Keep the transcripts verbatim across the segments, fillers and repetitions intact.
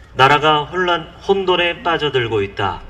나라가 혼란, 혼돈에 빠져들고 있다.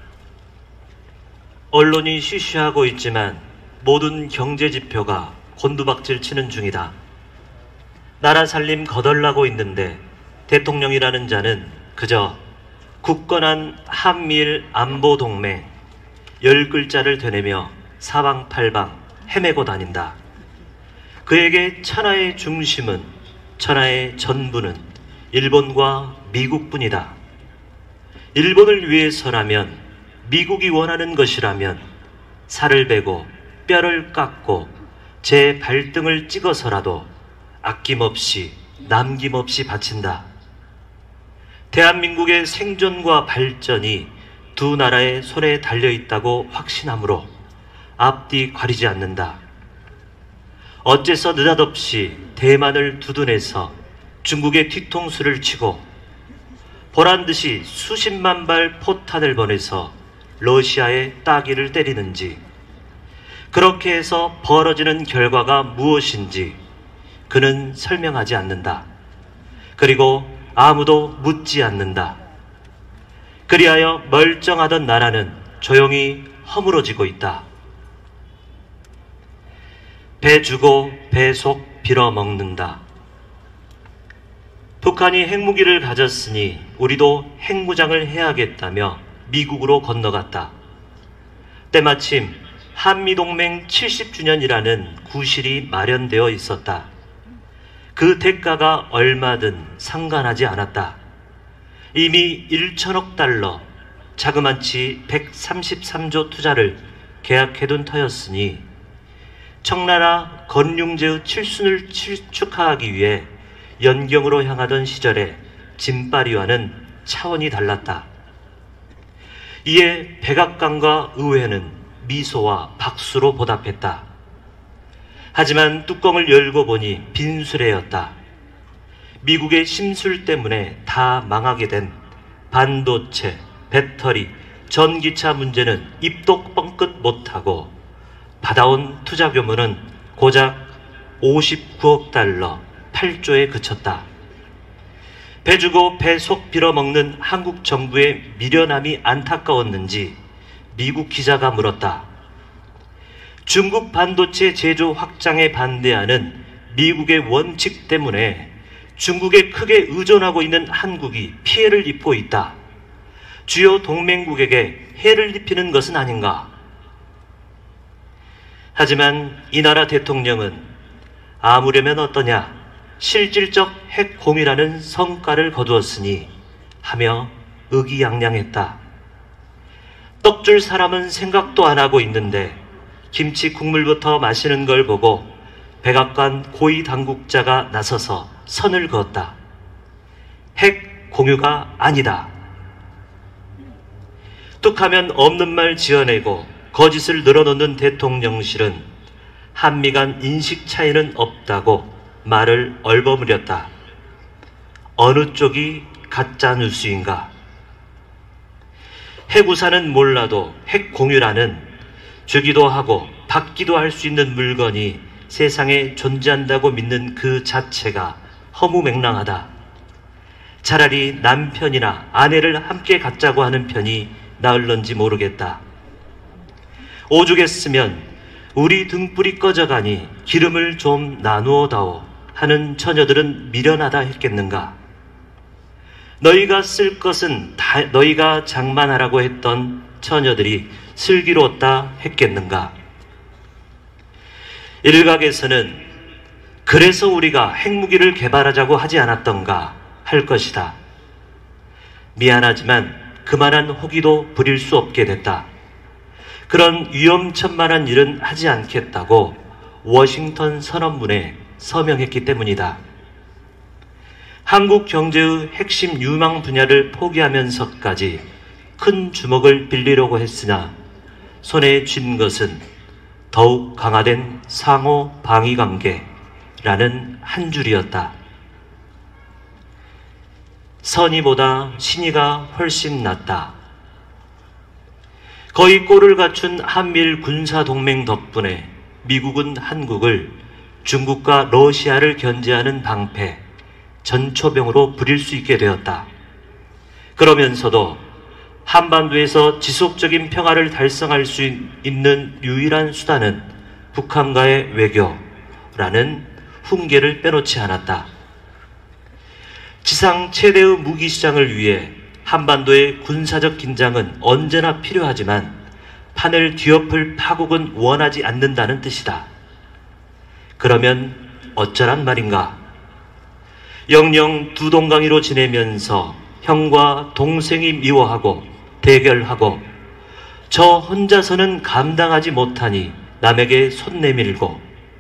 언론이 쉬쉬하고 있지만 모든 경제 지표가 곤두박질 치는 중이다. 나라 살림 거덜나고 있는데 대통령이라는 자는 그저 굳건한 한미일 안보 동맹 열 글자를 되뇌며 사방팔방 헤매고 다닌다. 그에게 천하의 중심은, 천하의 전부는 일본과 미국뿐이다. 일본을 위해서라면, 미국이 원하는 것이라면 살을 베고 뼈를 깎고 제 발등을 찍어서라도 아낌없이 남김없이 바친다. 대한민국의 생존과 발전이 두 나라의 손에 달려있다고 확신하므로 앞뒤 가리지 않는다. 어째서 느닷없이 대만을 두둔해서 중국의 뒤통수를 치고 보란듯이 수십만 발 포탄을 보내서 러시아의 따귀를 때리는지, 그렇게 해서 벌어지는 결과가 무엇인지 그는 설명하지 않는다. 그리고 아무도 묻지 않는다. 그리하여 멀쩡하던 나라는 조용히 허물어지고 있다. 배 주고 배 속 빌어먹는다. 북한이 핵무기를 가졌으니 우리도 핵무장을 해야겠다며 미국으로 건너갔다. 때마침 한미동맹 칠십 주년이라는 구실이 마련되어 있었다. 그 대가가 얼마든 상관하지 않았다. 이미 천억 달러, 자그만치 백삼십삼조 투자를 계약해둔 터였으니 청나라 건륭제의 칠순을 축하하기 위해 연경으로 향하던 시절에 짐바리와는 차원이 달랐다. 이에 백악관과 의회는 미소와 박수로 보답했다. 하지만 뚜껑을 열고 보니 빈수레였다. 미국의 심술 때문에 다 망하게 된 반도체, 배터리, 전기차 문제는 입도 뻥끗 못하고 받아온 투자 규모는 고작 오십구억 달러, 팔조에 그쳤다. 배 주고 배 속 빌어먹는 한국 정부의 미련함이 안타까웠는지 미국 기자가 물었다. 중국 반도체 제조 확장에 반대하는 미국의 원칙 때문에 중국에 크게 의존하고 있는 한국이 피해를 입고 있다. 주요 동맹국에게 해를 입히는 것은 아닌가? 하지만 이 나라 대통령은 아무려면 어떠냐, 실질적 핵공유라는 성과를 거두었으니 하며 의기양양했다. 떡줄 사람은 생각도 안 하고 있는데 김치 국물부터 마시는 걸 보고 백악관 고위 당국자가 나서서 선을 그었다. 핵 공유가 아니다. 뚝하면 없는 말 지어내고 거짓을 늘어놓는 대통령실은 한미 간 인식 차이는 없다고 말을 얼버무렸다. 어느 쪽이 가짜 뉴스인가? 핵우산은 몰라도 핵 공유라는 주기도 하고 받기도 할 수 있는 물건이 세상에 존재한다고 믿는 그 자체가 허무맹랑하다. 차라리 남편이나 아내를 함께 갖자고 하는 편이 나을런지 모르겠다. 오죽했으면 우리 등불이 꺼져가니 기름을 좀 나누어다오 하는 처녀들은 미련하다 했겠는가? 너희가 쓸 것은 다 너희가 장만하라고 했던 처녀들이 슬기로웠다 했겠는가? 일각에서는 그래서 우리가 핵무기를 개발하자고 하지 않았던가 할 것이다. 미안하지만 그만한 호기도 부릴 수 없게 됐다. 그런 위험천만한 일은 하지 않겠다고 워싱턴 선언문에 서명했기 때문이다. 한국 경제의 핵심 유망 분야를 포기하면서까지 큰 주먹을 빌리려고 했으나 손에 쥔 것은 더욱 강화된 상호 방위 관계라는 한 줄이었다. 선의보다 신의가 훨씬 낫다. 거의 꼴을 갖춘 한미일 군사동맹 덕분에 미국은 한국을 중국과 러시아를 견제하는 방패, 전초병으로 부릴 수 있게 되었다. 그러면서도 한반도에서 지속적인 평화를 달성할 수 있는 유일한 수단은 북한과의 외교라는 훈계를 빼놓지 않았다. 지상 최대의 무기 시장을 위해 한반도의 군사적 긴장은 언제나 필요하지만 판을 뒤엎을 파국은 원하지 않는다는 뜻이다. 그러면 어쩌란 말인가? 영영 두 동강이로 지내면서 형과 동생이 미워하고 대결하고 저 혼자서는 감당하지 못하니 남에게 손 내밀고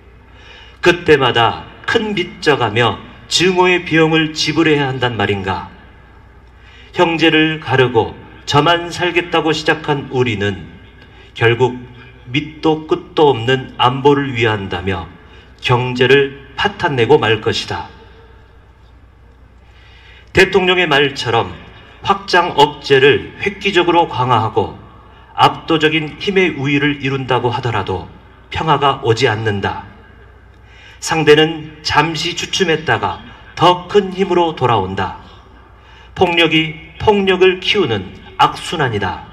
그때마다 큰 빚져가며 증오의 비용을 지불해야 한단 말인가? 형제를 가르고 저만 살겠다고 시작한 우리는 결국 밑도 끝도 없는 안보를 위한다며 경제를 파탄내고 말 것이다. 대통령의 말처럼 확장 억제를 획기적으로 강화하고 압도적인 힘의 우위를 이룬다고 하더라도 평화가 오지 않는다. 상대는 잠시 주춤했다가 더 큰 힘으로 돌아온다. 폭력이 폭력을 키우는 악순환이다.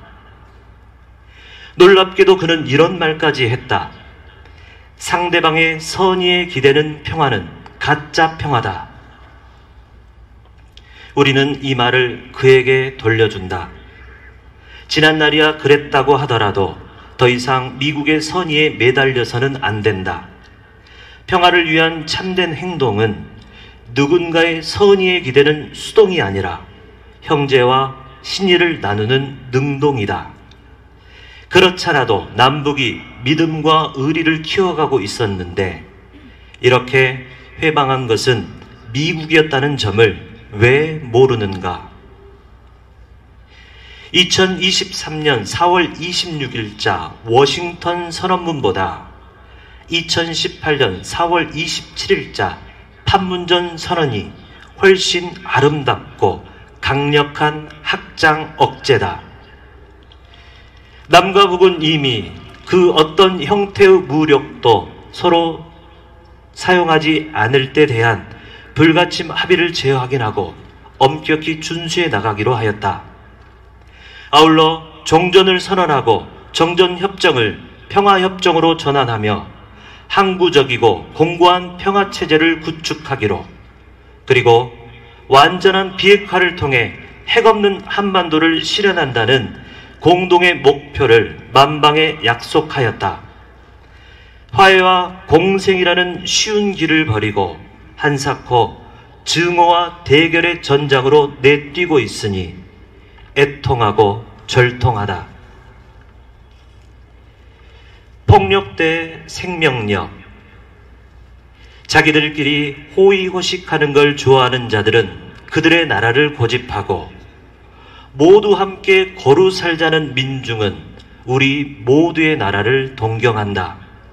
놀랍게도 그는 이런 말까지 했다. 상대방의 선의에 기대는 평화는 가짜 평화다. 우리는 이 말을 그에게 돌려준다. 지난날이야 그랬다고 하더라도 더 이상 미국의 선의에 매달려서는 안 된다. 평화를 위한 참된 행동은 누군가의 선의에 기대는 수동이 아니라 형제와 신의를 나누는 능동이다. 그렇잖아도 남북이 믿음과 의리를 키워가고 있었는데 이렇게 회방한 것은 미국이었다는 점을 왜 모르는가? 이천이십삼 년 사월 이십육일자 워싱턴 선언문보다 이천십팔 년 사월 이십칠일자 판문점 선언이 훨씬 아름답고 강력한 확장 억제다. 남과 북은 이미 그 어떤 형태의 무력도 서로 사용하지 않을 때 대한 불가침 합의를 재확인하고 엄격히 준수해 나가기로 하였다. 아울러 종전을 선언하고 정전협정을 평화협정으로 전환하며 항구적이고 공고한 평화체제를 구축하기로, 그리고 완전한 비핵화를 통해 핵없는 한반도를 실현한다는 공동의 목표를 만방에 약속하였다. 화해와 공생이라는 쉬운 길을 버리고 한사코 증오와 대결의 전장으로 내뛰고 있으니 애통하고 절통하다. 폭력 대 생명력. 자기들끼리 호의호식하는 걸 좋아하는 자들은 그들의 나라를 고집하고, 모두 함께 거루 살자는 민중은 우리 모두의 나라를 동경한다.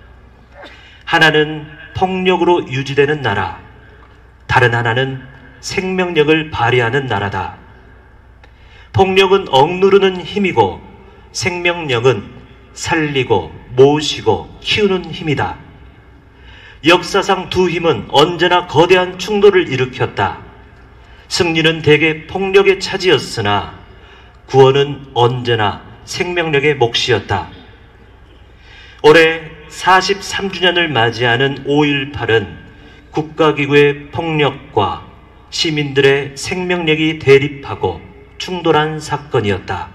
하나는 폭력으로 유지되는 나라, 다른 하나는 생명력을 발휘하는 나라다. 폭력은 억누르는 힘이고 생명력은 살리고 모시고 키우는 힘이다. 역사상 두 힘은 언제나 거대한 충돌을 일으켰다. 승리는 대개 폭력의 차지였으나 구원은 언제나 생명력의 몫이었다. 올해 사십삼 주년을 맞이하는 오일팔은 국가기구의 폭력과 시민들의 생명력이 대립하고 충돌한 사건이었다.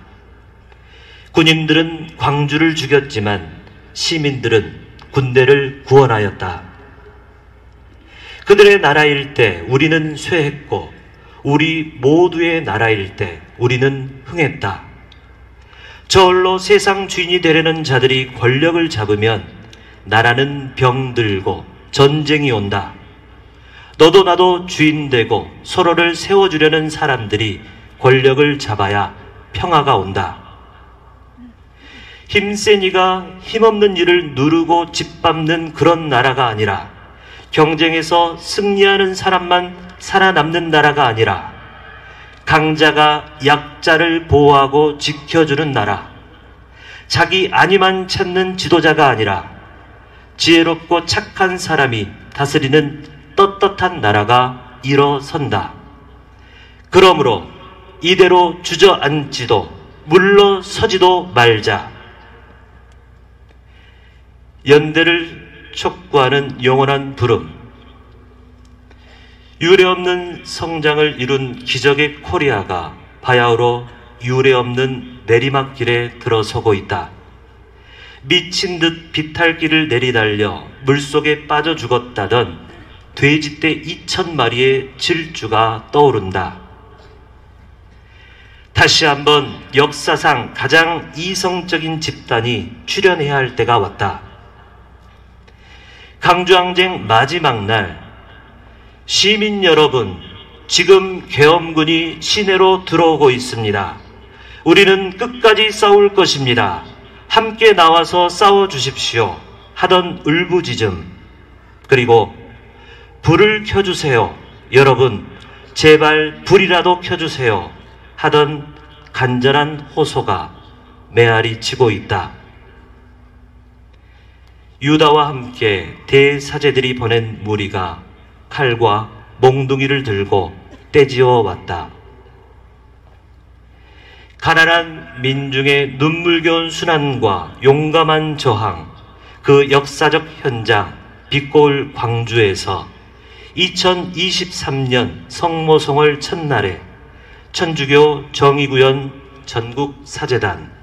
군인들은 광주를 죽였지만 시민들은 군대를 구원하였다. 그들의 나라일 때 우리는 쇠했고, 우리 모두의 나라일 때 우리는 흥했다. 저홀로 세상 주인이 되려는 자들이 권력을 잡으면 나라는 병들고 전쟁이 온다. 너도 나도 주인 되고 서로를 세워주려는 사람들이 권력을 잡아야 평화가 온다. 힘센 이가 힘없는 이를 누르고 짓밟는 그런 나라가 아니라, 경쟁에서 승리하는 사람만 살아남는 나라가 아니라, 강자가 약자를 보호하고 지켜주는 나라, 자기 안위만 찾는 지도자가 아니라 지혜롭고 착한 사람이 다스리는 떳떳한 나라가 일어선다. 그러므로 이대로 주저앉지도 물러서지도 말자. 연대를 촉구하는 영원한 부름. 유례없는 성장을 이룬 기적의 코리아가 바야흐로 유례없는 내리막길에 들어서고 있다. 미친 듯 비탈길을 내리달려 물속에 빠져 죽었다던 돼지떼 이천 마리의 질주가 떠오른다. 다시 한번 역사상 가장 이성적인 집단이 출현해야 할 때가 왔다. 강주항쟁 마지막 날, 시민 여러분, 지금 계엄군이 시내로 들어오고 있습니다. 우리는 끝까지 싸울 것입니다. 함께 나와서 싸워주십시오. 하던 울부짖음, 그리고 불을 켜주세요. 여러분, 제발 불이라도 켜주세요. 하던 간절한 호소가 메아리 치고 있다. 유다와 함께 대사제들이 보낸 무리가 칼과 몽둥이를 들고 떼지어 왔다. 가난한 민중의 눈물겨운 순환과 용감한 저항, 그 역사적 현장 빛고울 광주에서 이천이십삼 년 성모성월 첫날에 천주교 정의구현 전국사재단